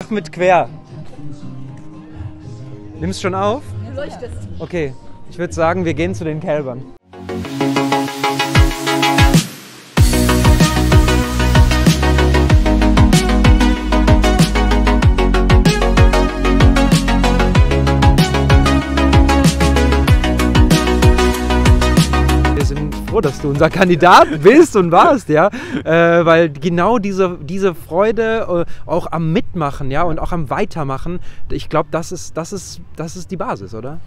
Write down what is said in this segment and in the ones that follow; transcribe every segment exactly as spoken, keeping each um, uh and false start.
Mit quer. Nimmst schon auf? Du leuchtest. Okay, ich würde sagen, wir gehen zu den Kälbern. Dass du unser Kandidat bist und warst, ja, äh, weil genau diese, diese Freude äh, auch am Mitmachen, ja, und auch am Weitermachen, ich glaube, das ist, das ist, das ist die Basis, oder?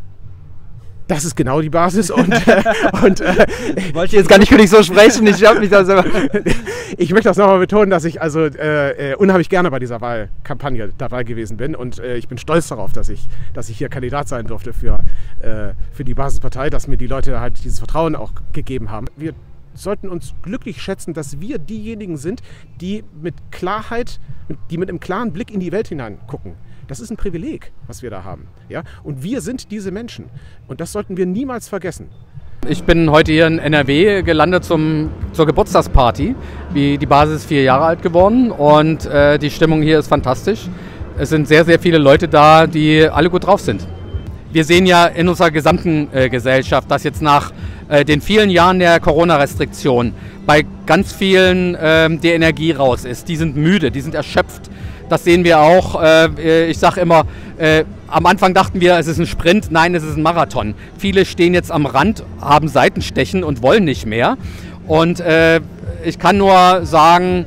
Das ist genau die Basis und, äh, und äh, ich wollte jetzt gar nicht für dich so sprechen, ich habe mich da selber. Ich möchte das nochmal betonen, dass ich also äh, äh, unheimlich gerne bei dieser Wahlkampagne dabei gewesen bin und äh, ich bin stolz darauf, dass ich, dass ich hier Kandidat sein durfte für, äh, für die Basispartei, dass mir die Leute halt dieses Vertrauen auch gegeben haben. Wir sollten uns glücklich schätzen, dass wir diejenigen sind, die mit Klarheit, die mit einem klaren Blick in die Welt hinein gucken. Das ist ein Privileg, was wir da haben. Ja? Und wir sind diese Menschen. Und das sollten wir niemals vergessen. Ich bin heute hier in N R W gelandet zum, zur Geburtstagsparty. Die, die Basis ist vier Jahre alt geworden und äh, die Stimmung hier ist fantastisch. Es sind sehr, sehr viele Leute da, die alle gut drauf sind. Wir sehen ja in unserer gesamten äh, Gesellschaft, dass jetzt nach äh, den vielen Jahren der Corona-Restriktion bei ganz vielen äh, die Energie raus ist. Die sind müde, die sind erschöpft. Das sehen wir auch. Ich sage immer, am Anfang dachten wir, es ist ein Sprint. Nein, es ist ein Marathon. Viele stehen jetzt am Rand, haben Seitenstechen und wollen nicht mehr. Und ich kann nur sagen,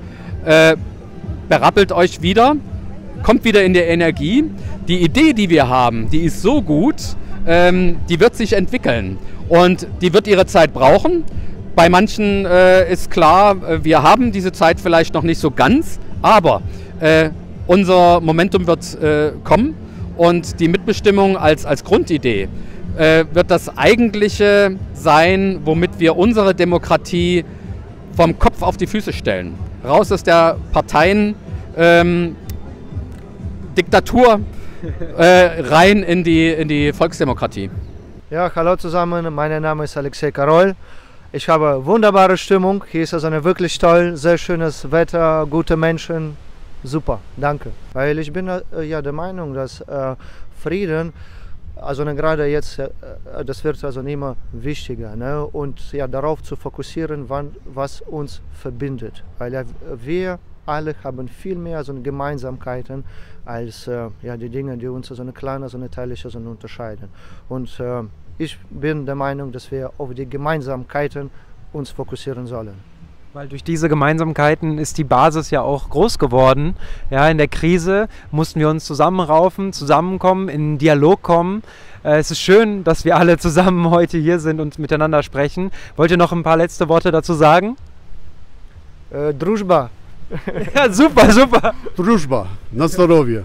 berappelt euch wieder, kommt wieder in die Energie. Die Idee, die wir haben, die ist so gut, die wird sich entwickeln. Und die wird ihre Zeit brauchen. Bei manchen ist klar, wir haben diese Zeit vielleicht noch nicht so ganz, aber unser Momentum wird äh, kommen und die Mitbestimmung als, als Grundidee äh, wird das Eigentliche sein, womit wir unsere Demokratie vom Kopf auf die Füße stellen. Raus aus der Parteien ähm, Diktatur, äh, rein in die, in die Volksdemokratie. Ja, hallo zusammen, mein Name ist Alexei Karol. Ich habe wunderbare Stimmung, hier ist also eine wirklich toll, sehr schönes Wetter, gute Menschen. Super, danke. Weil ich bin äh, ja der Meinung, dass äh, Frieden, also ne, gerade jetzt, äh, das wird also immer wichtiger, ne? Und ja, darauf zu fokussieren, wann, was uns verbindet. Weil ja, wir alle haben viel mehr so eine Gemeinsamkeiten als äh, ja, die Dinge, die uns so eine kleine, so eine teilliche so eine unterscheiden. Und äh, ich bin der Meinung, dass wir auf die Gemeinsamkeiten uns fokussieren sollen. Weil durch diese Gemeinsamkeiten ist die Basis ja auch groß geworden. Ja, in der Krise mussten wir uns zusammenraufen, zusammenkommen, in einen Dialog kommen. Äh, es ist schön, dass wir alle zusammen heute hier sind und miteinander sprechen. Wollt ihr noch ein paar letzte Worte dazu sagen? Äh, Družba. Ja, super, super. Družba, na zdrowie.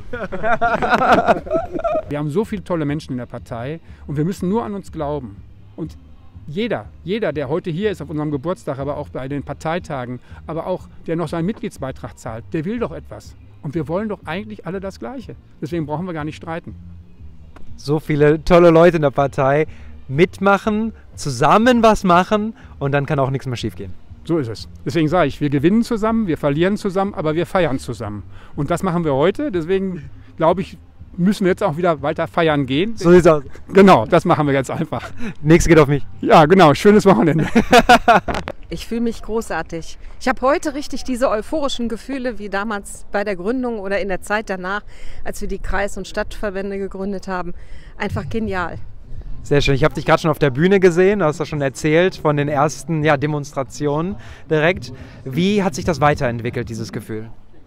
Wir haben so viele tolle Menschen in der Partei und wir müssen nur an uns glauben. Und Jeder, jeder, der heute hier ist auf unserem Geburtstag, aber auch bei den Parteitagen, aber auch der noch seinen Mitgliedsbeitrag zahlt, der will doch etwas. Und wir wollen doch eigentlich alle das Gleiche. Deswegen brauchen wir gar nicht streiten. So viele tolle Leute in der Partei. Mitmachen, zusammen was machen und dann kann auch nichts mehr schief gehen. So ist es. Deswegen sage ich, wir gewinnen zusammen, wir verlieren zusammen, aber wir feiern zusammen. Und das machen wir heute. Deswegen glaube ich, müssen wir jetzt auch wieder weiter feiern gehen. So sieht's aus. Genau, das machen wir jetzt einfach. Nächste geht auf mich. Ja, genau. Schönes Wochenende. Ich fühle mich großartig. Ich habe heute richtig diese euphorischen Gefühle wie damals bei der Gründung oder in der Zeit danach, als wir die Kreis- und Stadtverbände gegründet haben. Einfach genial. Sehr schön. Ich habe dich gerade schon auf der Bühne gesehen, du hast ja schon erzählt von den ersten ja, Demonstrationen direkt. Wie hat sich das weiterentwickelt, dieses Gefühl?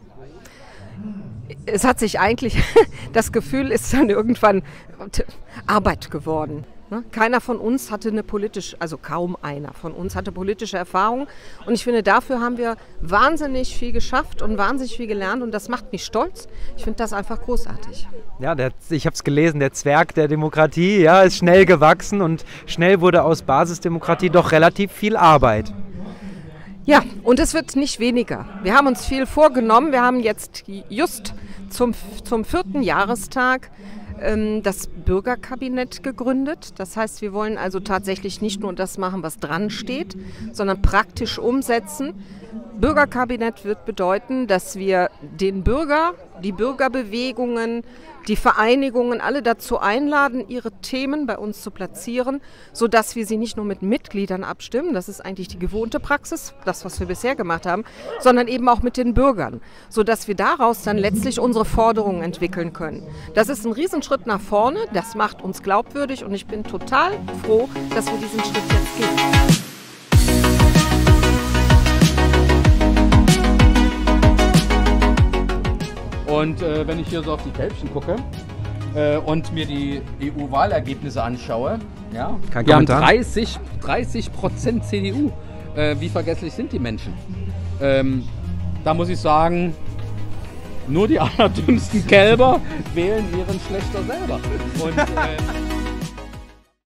Es hat sich eigentlich, das Gefühl ist dann irgendwann Arbeit geworden. Keiner von uns hatte eine politische, also kaum einer von uns hatte politische Erfahrung. Und ich finde, dafür haben wir wahnsinnig viel geschafft und wahnsinnig viel gelernt. Und das macht mich stolz. Ich finde das einfach großartig. Ja, der, ich habe es gelesen, der Zwerg der Demokratie ja, ist schnell gewachsen. Und schnell wurde aus Basisdemokratie doch relativ viel Arbeit. Ja, und es wird nicht weniger. Wir haben uns viel vorgenommen. Wir haben jetzt just zum, zum vierten Jahrestag ähm, das Bürgerkabinett gegründet. Das heißt, wir wollen also tatsächlich nicht nur das machen, was dran steht, sondern praktisch umsetzen. Bürgerkabinett wird bedeuten, dass wir den Bürger, die Bürgerbewegungen, die Vereinigungen alle dazu einladen, ihre Themen bei uns zu platzieren, sodass wir sie nicht nur mit Mitgliedern abstimmen, das ist eigentlich die gewohnte Praxis, das, was wir bisher gemacht haben, sondern eben auch mit den Bürgern, sodass wir daraus dann letztlich unsere Forderungen entwickeln können. Das ist ein Riesenschritt nach vorne, das macht uns glaubwürdig und ich bin total froh, dass wir diesen Schritt jetzt gehen. Und äh, wenn ich hier so auf die Kälbchen gucke äh, und mir die E U-Wahlergebnisse anschaue, ja, Kein wir haben Kommentar. dreißig Prozent C D U. Äh, wie vergesslich sind die Menschen? Ähm, da muss ich sagen, nur die allerdümmsten Kälber wählen ihren Schlechter selber. Und, äh,